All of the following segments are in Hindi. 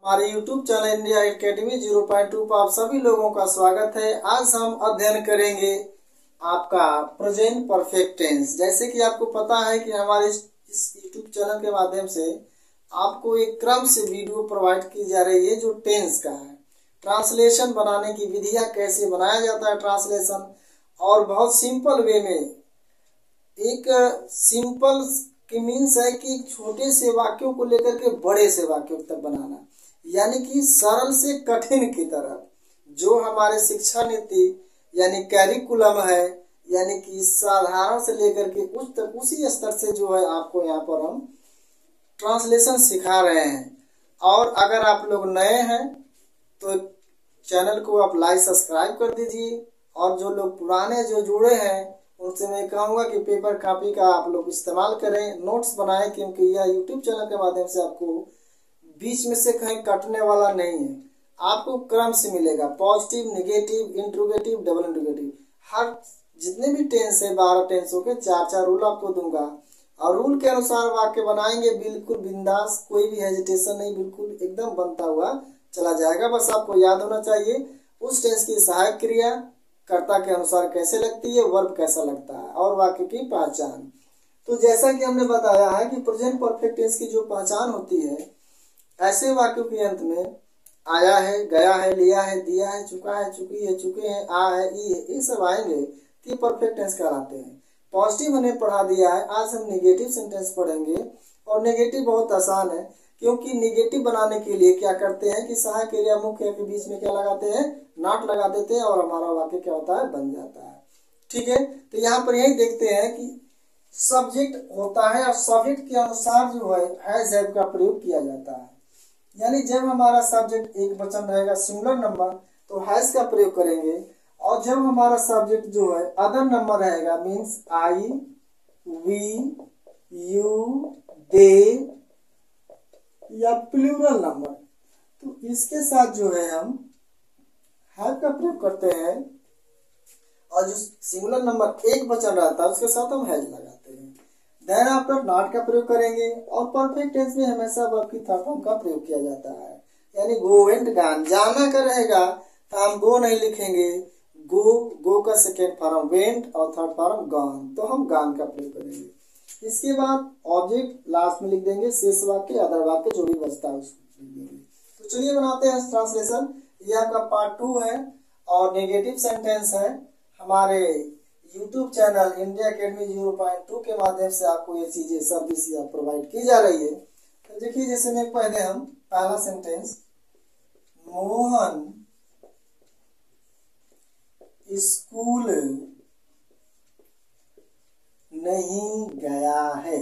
हमारे YouTube चैनल इंडिया एकेडमी 0.2 पर आप सभी लोगों का स्वागत है। आज हम अध्ययन करेंगे आपका प्रेजेंट परफेक्ट टेंस। जैसे कि आपको पता है कि हमारे इस YouTube चैनल के माध्यम से आपको एक क्रम से वीडियो प्रोवाइड की जा रही है जो टेंस का है। ट्रांसलेशन बनाने की विधियां, कैसे बनाया जाता है ट्रांसलेशन, और बहुत सिंपल वे में एक सिंपल की मीन्स है कि छोटे से वाक्यों को लेकर के बड़े से वाक्यों तक बनाना, यानी कि सरल से कठिन की तरफ। जो हमारे शिक्षा नीति यानी कैरिकुलम है, यानी कि साधारण से लेकर के उच्च तक उसी स्तर से जो है आपको यहाँ पर हम ट्रांसलेशन सिखा रहे हैं। और अगर आप लोग नए हैं तो चैनल को आप लाइक सब्सक्राइब कर दीजिए, और जो लोग पुराने जो जुड़े हैं उनसे मैं कहूँगा कि पेपर कॉपी का आप लोग इस्तेमाल करें, नोट्स बनाएं, क्योंकि यह यूट्यूब चैनल के माध्यम से आपको बीच में से कहीं कटने वाला नहीं है। आपको क्रम से मिलेगा, positive, negative, interrogative, double interrogative, हर जितने भी टेंस है 12 टेंसों के 4-4 रूल आपको दूंगा, और रूल के अनुसार वाक्य बनाएंगे। बिल्कुल बिंदास, कोई भी हेजिटेशन नहीं, बिल्कुल एकदम बनता हुआ चला जाएगा। बस आपको याद होना चाहिए उस टेंस की सहायक क्रिया कर्ता के अनुसार कैसे लगती है, वर्ब कैसा लगता है, और वाक्य की पहचान। तो जैसा कि हमने बताया है कि प्रेजेंट परफेक्ट टेंस की जो पहचान होती है, ऐसे वाक्यों के अंत में आया है, गया है, लिया है, दिया है, चुका है, चुकी है, चुके हैं, आ है, ई है, ये सब आएंगे कि परफेक्ट टेंस कहलाते हैं। पॉजिटिव हमने पढ़ा दिया है, आज हम नेगेटिव सेंटेंस पढ़ेंगे। और नेगेटिव बहुत आसान है, क्योंकि नेगेटिव बनाने के लिए क्या करते हैं कि सहायक क्रिया मुख्य के बीच में क्या लगाते हैं, नॉट लगा देते हैं, और हमारा वाक्य क्या होता है, बन जाता है। ठीक है, तो यहाँ पर यही देखते हैं कि सब्जेक्ट होता है और सब्जेक्ट के अनुसार जो है हैज हैव का प्रयोग किया जाता है। यानी जब हमारा सब्जेक्ट एक वचन रहेगा सिंगुलर नंबर तो हैज का प्रयोग करेंगे, और जब हमारा सब्जेक्ट जो है अदर नंबर रहेगा, means I, we, you, they या प्लूरल नंबर, तो इसके साथ जो है हम हैव का प्रयोग करते हैं। और जो सिंगुलर नंबर एक वचन रहता है उसके साथ हम हैज लगाते हैं। देन आफ्टर नॉट का प्रयोग करेंगे, और परफेक्ट टेंस में हमेशा वर्ब की थर्ड फॉर्म का प्रयोग किया जाता है। यानी गो वेंट गॉन, जाना का रहेगा तो हम गो नहीं लिखेंगे, गो का सेकेंड फॉर्म वेंट और थर्ड फॉर्म गॉन, तो हम गॉन का प्रयोग करेंगे। इसके बाद ऑब्जेक्ट लास्ट में लिख देंगे, शेष वाक्य अदर वाक्य जो भी बचता है उसको लिख देंगे। तो चलिए बनाते हैं ट्रांसलेशन। ये आपका पार्ट 2 है और नेगेटिव सेंटेंस है। हमारे YouTube चैनल इंडिया एकेडमी 0.2 के माध्यम से आपको ये चीजें सब विषय प्रोवाइड की जा रही है। तो देखिए, जैसे मैं पहले हम पहला सेंटेंस, मोहन स्कूल नहीं गया है।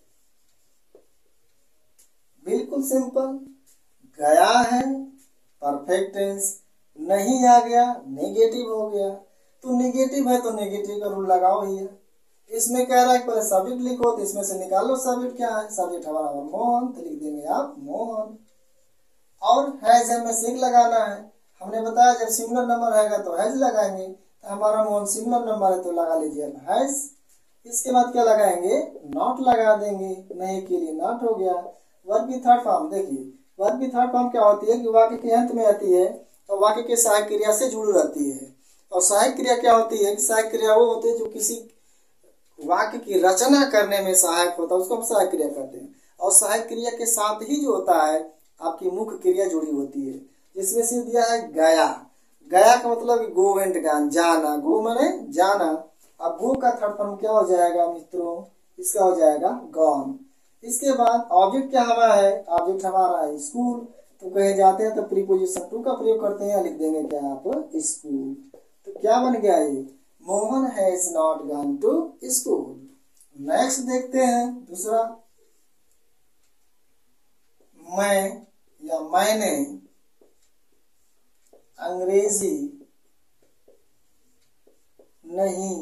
बिल्कुल सिंपल, गया है परफेक्ट टेंस, नहीं आ गया नेगेटिव हो गया। तो नेगेटिव है तो नेगेटिव का रूल लगाओ ही है। इसमें कह रहा है पहले सब्जेक्ट लिखो, तो इसमें से निकालो सब्जेक्ट क्या है, सब्जेक्ट हमारा मोहन, तो लिख देंगे आप मोहन। और हैज में से लगाना है, हमने बताया जब सिंगुलर नंबर रहेगा तो हैज लगाएंगे, तो हमारा मोहन सिंगुलर नंबर है तो लगा लीजिए हैज। इसके बाद क्या लगाएंगे, नॉट लगा देंगे, नहीं के लिए नॉट हो गया। वर्ब की थर्ड फॉर्म देखिए, वर्ब की थर्ड फॉर्म क्या होती है कि वाक्य के अंत में आती है तो वाक्य के सहायक क्रिया से जुड़ी रहती है। और सहायक क्रिया क्या होती है कि सहायक क्रिया वो होती है जो किसी वाक्य की रचना करने में सहायक होता है, उसको हम सहायक क्रिया कहते हैं। और सहायक क्रिया के साथ ही जो होता है आपकी मुख्य क्रिया जुड़ी होती है। जिसमें से दिया है गया, गया का मतलब गो वेंट गॉन, जाना, गो माने जाना। अब गो का थर्ड फॉर्म क्या हो जाएगा मित्रों, इसका हो जाएगा गॉन। इसके बाद ऑब्जेक्ट क्या हमारा है, ऑब्जेक्ट हमारा है स्कूल, तो कहे जाते हैं तो प्रीपोजिशन टू का प्रयोग करते हैं, लिख देंगे क्या आप, स्कूल। तो क्या बन गया ये, Mohan has not gone to school. Next देखते हैं दूसरा, मैं या मैंने अंग्रेजी नहीं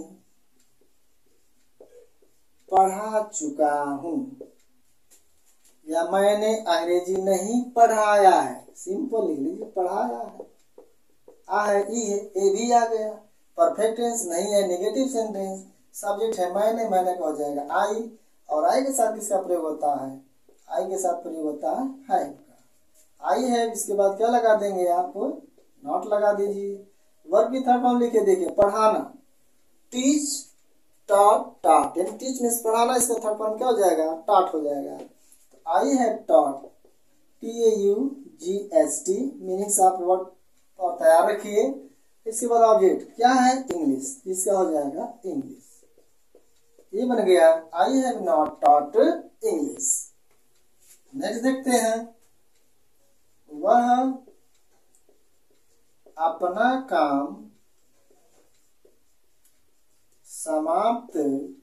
पढ़ा चुका हूं, या मैंने अंग्रेजी नहीं पढ़ाया है। सिंपल लिख लीजिए, पढ़ाया है, आ है, ई है, ए भी आ गया। परफेक्ट टेंस नहीं है, नेगेटिव सेंटेंस, सब्जेक्ट है मैंने, मैंने का हो जाएगा आई, और आई के साथ किसका प्रयोग होता है, आई के साथ प्रयोग होता है आई है, इसके बाद क्या लगा देंगे आप, नॉट लगा दीजिए। वर्ब की थर्ड फॉर्म लिखे देखिए, पढ़ाना, टीच टॉट टॉट, यानी टीच मीन्स पढ़ाना, इसका थर्ड फॉर्म क्या हो जाएगा, टॉट हो जाएगा। तो आई है टॉट, TAUGHT, मीनिंग्स आप वर्ड और तैयार रखिए। इसके बाद ऑब्जेक्ट क्या है, इंग्लिश, इसका हो जाएगा इंग्लिश, ये बन गया I have not taught English. Next देखते हैं, वह अपना काम समाप्त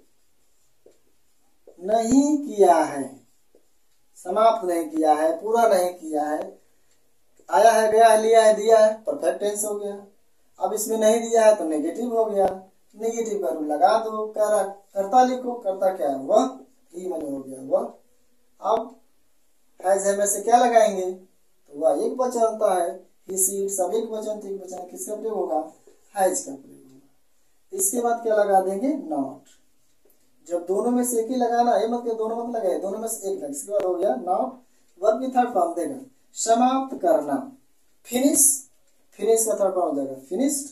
नहीं किया है, समाप्त नहीं किया है, पूरा नहीं किया है। आया है, गया है, लिया है, दिया है, परफेक्ट टेंस हो गया। अब इसमें नहीं दिया है तो नेगेटिव हो गया, नेगेटिव का रूल लगा दो, करता लिखो, करता क्या है, वह, ही मैंने हो गया वह। अब हैज है में से क्या लगाएंगे, तो वह एक वचन होता है, ही सी इट सब एक वचन, तो एक वचन किसका प्रयोग होगा, हैज का प्रयोग होगा। इसके बाद क्या लगा देंगे, नॉट। जब दोनों में से एक ही लगाना है, मतलब दोनों मत लगाए, दोनों में से एक लगा, इसके बाद हो गया नॉट। वर्ब की थर्ड फॉर्म देगा, समाप्त करना, फिनिश, फिनिश का थर्ड फॉर्म देगा फिनिश्ड,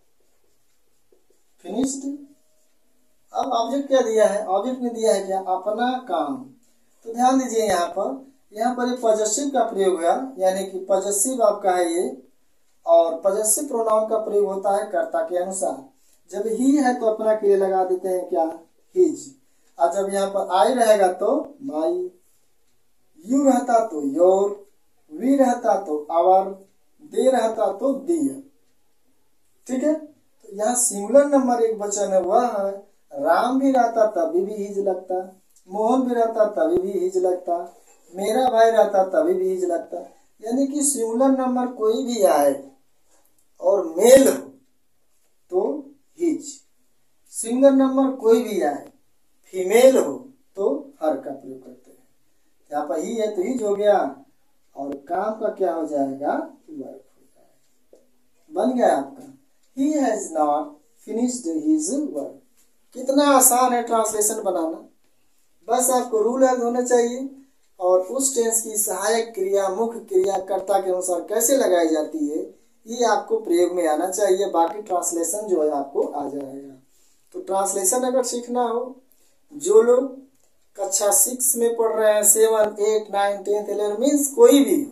फिनिश्ड। अब ऑब्जेक्ट क्या दिया है, ऑब्जेक्ट में दिया है क्या, अपना काम। तो ध्यान दीजिए यहाँ पर ये पॉजेसिव का प्रयोग हुआ, यानी कि पॉजेसिव आपका है ये, और पॉजेसिव प्रोनाउन का प्रयोग होता है कर्ता के अनुसार। जब ही है तो अपना के लिए लगा देते हैं क्या, हिज, और जब यहाँ पर आई रहेगा तो माई, यू रहता तो योर, वी रहता तो आवर, दे रहता तो दियर। ठीक है, तो यहाँ सिंगुलर नंबर एक वचन है, वह है। राम भी रहता तभी भी हिज लगता, मोहन भी रहता तभी भी हिज लगता, मेरा भाई रहता तभी भी हिज लगता। यानी कि सिंगुलर नंबर कोई भी आए और मेल हो तो हिज, सिंगुलर नंबर कोई भी आए फीमेल हो तो हर का प्रयोग करते हैं। यहाँ पर ही है तो हिज हो गया, और काम का क्या हो जाएगा, वर्क हो जाएगा। बन गया आपका, he has not finished his work. कितना आसान है ट्रांसलेशन बनाना, बस आपको रूल याद होने चाहिए, और उस टेंस की सहायक क्रिया, मुख्य क्रिया कर्ता के अनुसार कैसे लगाई जाती है, ये आपको प्रयोग में आना चाहिए। बाकी ट्रांसलेशन जो है आपको आ जाएगा। तो ट्रांसलेशन अगर सीखना हो, जो लोग कक्षा 6 में पढ़ रहे हैं, 7, 8, 9, 10, 11 मीन्स कोई भी,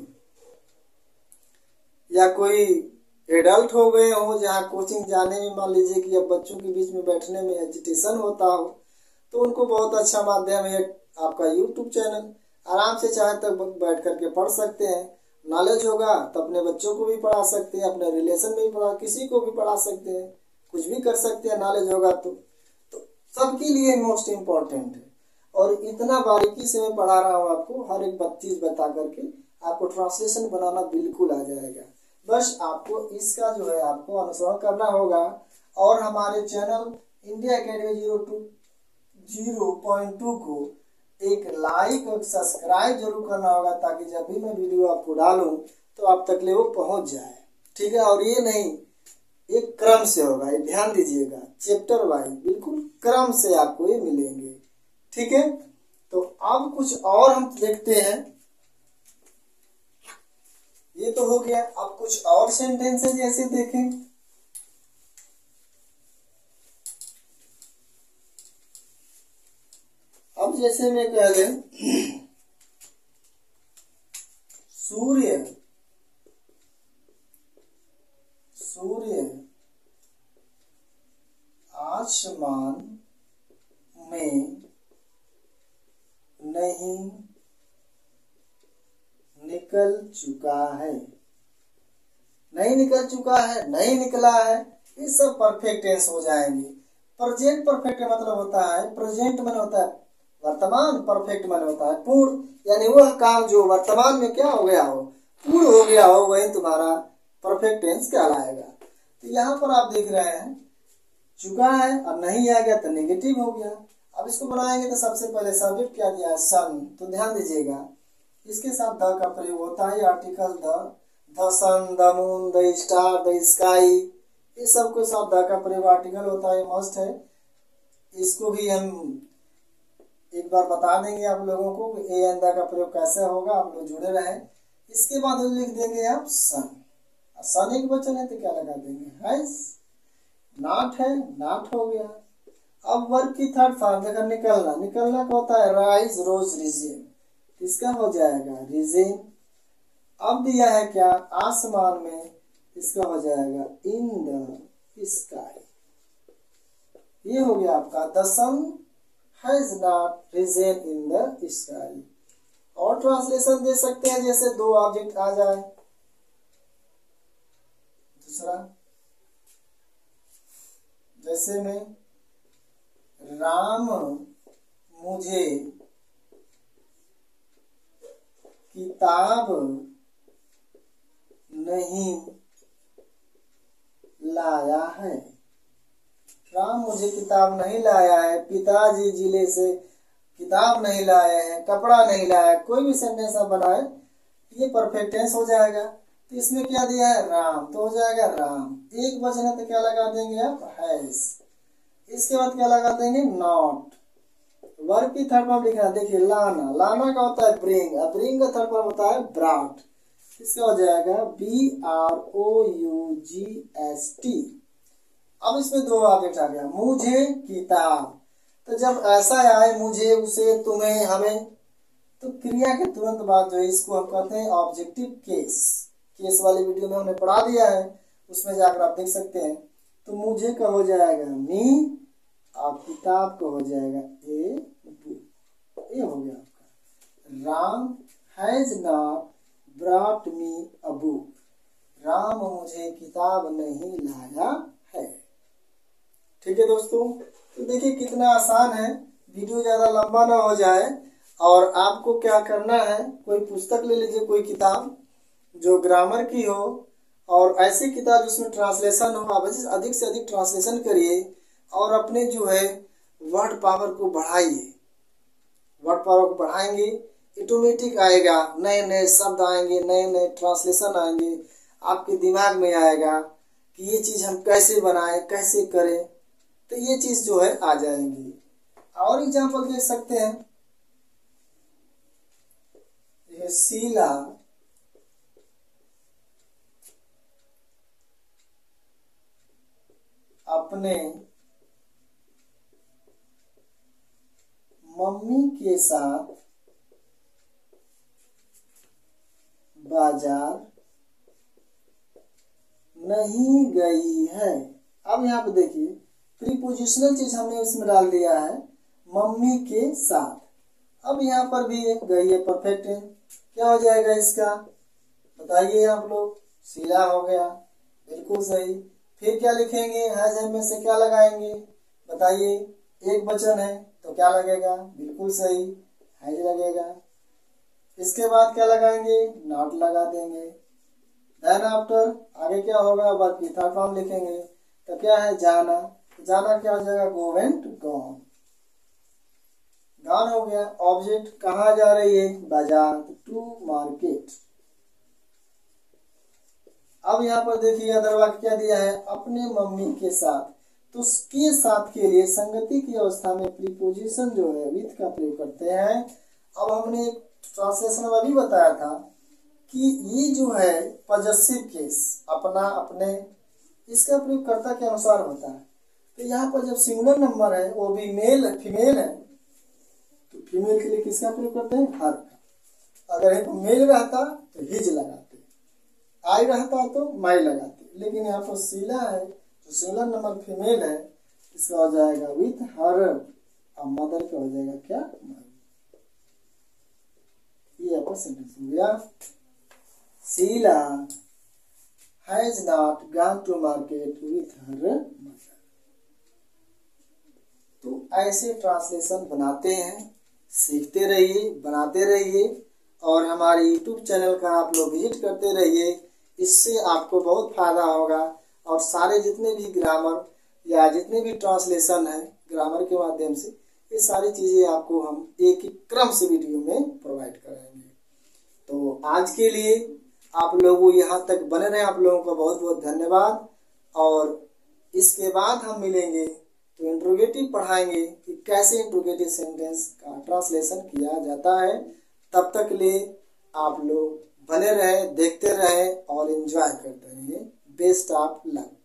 या कोई एडल्ट हो गए हो, जहाँ कोचिंग जाने में मान लीजिए कि अब बच्चों के बीच में बैठने में एजिटेशन होता हो, तो उनको बहुत अच्छा माध्यम है आपका यूट्यूब चैनल। आराम से चाहे तक बैठ करके पढ़ सकते हैं, नॉलेज होगा तो अपने बच्चों को भी पढ़ा सकते हैं, अपने रिलेशन में भी पढ़ा, किसी को भी पढ़ा सकते हैं, कुछ भी कर सकते हैं, नॉलेज होगा तो सबके लिए मोस्ट इम्पोर्टेंट है। और इतना बारीकी से मैं पढ़ा रहा हूँ आपको, हर एक चीज बता करके आपको ट्रांसलेशन बनाना बिल्कुल आ जाएगा। बस आपको इसका जो है आपको अनुसरण करना होगा, और हमारे चैनल इंडिया अकेडमी 0.2 को एक लाइक और सब्सक्राइब जरूर करना होगा, ताकि जब भी मैं वीडियो आपको डालूं तो आप तक ले वो पहुंच जाए। ठीक है, और ये नहीं, एक क्रम से होगा, ये ध्यान दीजिएगा, चैप्टर वाइज बिल्कुल क्रम से आपको ये मिलेंगे। ठीक है, तो अब कुछ और हम देखते हैं। ये तो हो गया, अब कुछ और सेंटेंसेस जैसे देखें। अब जैसे मैं कह दें, सूर्य आसमान में नहीं निकल चुका है, नहीं निकल चुका है, नहीं निकला है, ये सब परफेक्ट टेंस हो जाएंगे। प्रेजेंट परफेक्ट मतलब होता है, प्रेजेंट मन होता है वर्तमान, परफेक्ट मन होता है पूर्ण, यानी वह काम जो वर्तमान में क्या हो गया हो, पूर्ण हो गया हो, वही तुम्हारा परफेक्ट टेंस कहलाएगा। तो यहाँ पर आप देख रहे हैं चुका है और नहीं आ गया तो नेगेटिव हो गया। अब इसको बनाएंगे तो सबसे पहले सब्जेक्ट क्या दिया है, सन। तो ध्यान दीजिएगा, इसके साथ द का प्रयोग होता है, article the sun, the moon, the star, the sky, ये सब के साथ द का प्रयोग आर्टिकल होता है, मस्ट है। इसको भी हम एक बार बता देंगे आप लोगों को ए एंड द का प्रयोग कैसे होगा, आप लोग जुड़े रहें। इसके बाद लिख देंगे आप सन। सन एक वचन है तो क्या लगा देंगे हैज। नॉट है, नॉट हो गया। अब वर्ब की थर्ड फॉर्म देखा निकलना, निकलना का होता है राइज रोज रिजेन, इसका हो जाएगा रिजेन। अब दिया है क्या आसमान में, इसका हो जाएगा इन द स्काई। ये हो गया आपका the sun has not risen in the sky. और ट्रांसलेशन दे सकते हैं जैसे दो ऑब्जेक्ट आ जाए। दूसरा जैसे में राम मुझे किताब नहीं लाया है। राम मुझे किताब नहीं लाया है, पिताजी जिले से किताब नहीं लाए हैं, कपड़ा नहीं लाया, कोई भी सेंटेंस आप बनाए ये परफेक्ट टेंस हो जाएगा। तो इसमें क्या दिया है राम, तो हो जाएगा राम। एक वचन है तो क्या लगा देंगे आप हैज। इसके बाद क्या लगा देंगे नॉट। वर्ब की थर्ड फॉर्म लिखना, देखिए लाना, लाना का होता है ब्रिंग, और ब्रिंग का थर्ड फॉर्म होता है ब्रॉट। इसका हो जाएगा BROUGST। अब इसमें दो ऑब्जेक्ट आ गया, मुझे किताब। तो जब ऐसा आए मुझे, उसे, तुम्हें, हमें, तो क्रिया के तुरंत बाद जो है इसको हम कहते हैं ऑब्जेक्टिव केस। केस वाली वीडियो में हमने पढ़ा दिया है, उसमें जाकर आप देख सकते हैं। तो मुझे का हो जाएगा मी, और किताब का हो जाएगा ए बुक। ये हो गया आपका Ram has not brought me a book. Ram मुझे किताब नहीं लाया है। ठीक है दोस्तों, तो देखिए कितना आसान है, वीडियो ज्यादा लंबा ना हो जाए। और आपको क्या करना है, कोई पुस्तक ले लीजिए, कोई किताब जो ग्रामर की हो, और ऐसी किताब जिसमें ट्रांसलेशन हो। आप अधिक से अधिक ट्रांसलेशन करिए और अपने जो है वर्ड पावर को बढ़ाइए। वर्ड पावर को बढ़ाएंगे ऑटोमेटिक आएगा, नए नए शब्द आएंगे, नए नए ट्रांसलेशन आएंगे, आपके दिमाग में आएगा कि ये चीज हम कैसे बनाएं, कैसे करें, तो ये चीज जो है आ जाएंगी। और एग्जांपल देख सकते हैं, ये शीला अपने मम्मी के साथ बाजार नहीं गई है। अब यहाँ पे देखिए प्रीपोजिशनल चीज हमने इसमें डाल दिया है मम्मी के साथ। अब यहाँ पर भी एक गई है, परफेक्ट है। क्या हो जाएगा इसका बताइए आप लोग, शीला हो गया, बिल्कुल सही। फिर क्या लिखेंगे, हैज में से क्या लगाएंगे बताइए, एक वचन है तो क्या लगेगा, बिल्कुल सही हैज लगेगा। इसके बाद क्या लगाएंगे, नॉट लगा देंगे। देन आफ्टर आगे क्या होगा, वर्ब की थर्ड फॉर्म लिखेंगे, तो क्या है जाना, जाना क्या हो जाएगा, गो वेंट गॉन। गॉन हो गया। ऑब्जेक्ट कहाँ जा रही है, बाजार, टू मार्केट। अब यहाँ पर देखिए अदर वाक्य क्या दिया है, अपने मम्मी के साथ। तो के साथ के लिए संगति की अवस्था में प्रीपोजिशन जो है विथ का प्रयोग करते हैं। अब हमने एक ट्रांसलेशन में भी बताया था कि ये जो है पॉजेसिव केस, अपना, अपने, इसका प्रयोग कर्ता के अनुसार होता है। तो यहाँ पर जब सिंगुलर नंबर है, वो भी मेल फीमेल है, तो फीमेल के लिए किसका प्रयोग करते हैं, हर का। अगर मेल रहता तो हिज लगाते, आई रहता तो माई लगाते, लेकिन यहाँ पर शीला है तो सिंगुलर नंबर फीमेल है, इसका हो जाएगा विथ हर, और मदर का हो जाएगा क्या, माई। ये आपका सेंटेंस हो गया, Sheela has not gone to market with her mother. तो ऐसे ट्रांसलेशन बनाते हैं, सीखते रहिए, बनाते रहिए, और हमारे YouTube चैनल का आप लोग विजिट करते रहिए। इससे आपको बहुत फायदा होगा, और सारे जितने भी ग्रामर या जितने भी ट्रांसलेशन है ग्रामर के माध्यम से, ये सारी चीजें आपको हम एक ही क्रम से वीडियो में प्रोवाइड कराएंगे। तो आज के लिए आप लोगों यहाँ तक बने रहे, आप लोगों का बहुत बहुत धन्यवाद। और इसके बाद हम मिलेंगे तो इंट्रोगेटिव पढ़ाएंगे कि कैसे इंट्रोगेटिव सेंटेंस का ट्रांसलेशन किया जाता है। तब तक ले आप लोग बने रहे, देखते रहे और एंजॉय करते रहिए। Best of luck.